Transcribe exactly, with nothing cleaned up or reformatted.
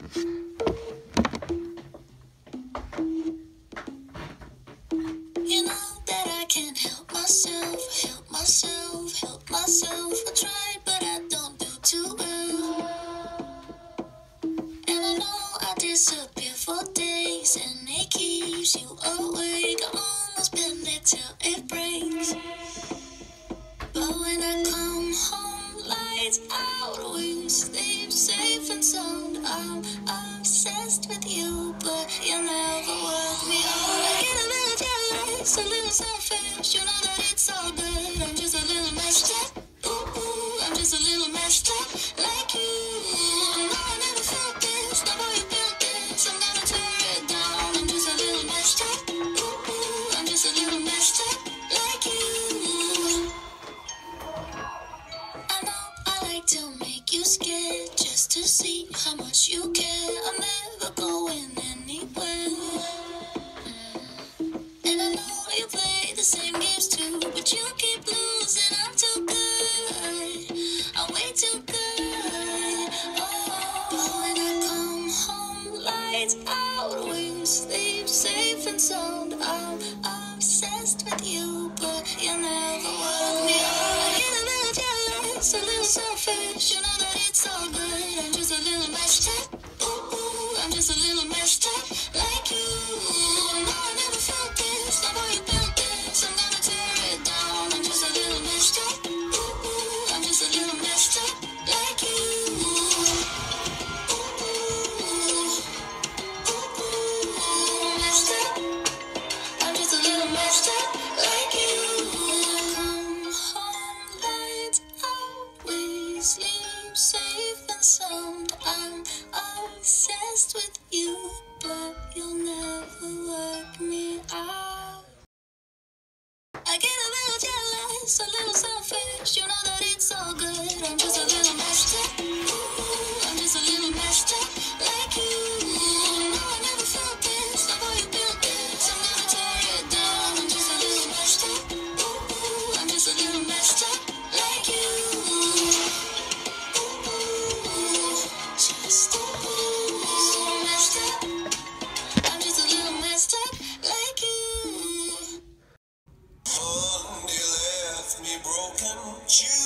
You know that I can't help myself, help myself, help myself. I tried, but I don't do too well. And I know I disappear for days, and it keeps you awake. I almost bend it till it breaks. But when I come home, lights out, we sleep safe and sound. I'm obsessed with you, but you never work me out. I get a little jealous, a little selfish. You know that it's all good. I'm just a little messed up. Ooh, ooh, I'm just a little messed up, like you. I know I never felt this, love how you built this. I'm gonna tear it down. I'm just a little messed up. Ooh, ooh, I'm just a little messed up, like you. I know I like to make you scared, just to see how much you care. I'm never going anywhere. And I know you play the same games too, but you keep losing. I'm too good, I'm way too good. Oh, when I come home, lights out, we sleep safe and sound. I'm obsessed with you, but you never work me out. I get a little jealous, a little selfish. You know that it's all good. I'm just a little messed up. Ooh, ooh, I'm just a little messed up, like you. No, I never felt this, love how you built this. I'm gonna tear it down. I'm just a little messed up. Ooh, ooh, I'm just a little messed up, like you. Ooh, ooh, ooh, ooh, messed up. I'm just a little messed up, like you. Come home, lights out, we sleep safe and sound. I'm obsessed with you, but you'll never work me out. I get a little jealous, a little selfish. You know that it's all good. I'm just a little messed up. Ooh, I'm just a little messed up, like you. No, I never felt this, love how you built this. I'm gonna tear it down. I'm just a little messed up. Ooh, I'm just a little messed up, like you. Ooh, just ooh, messed up. I'm just a little messed up, like you. Monday left me broken. Tuesday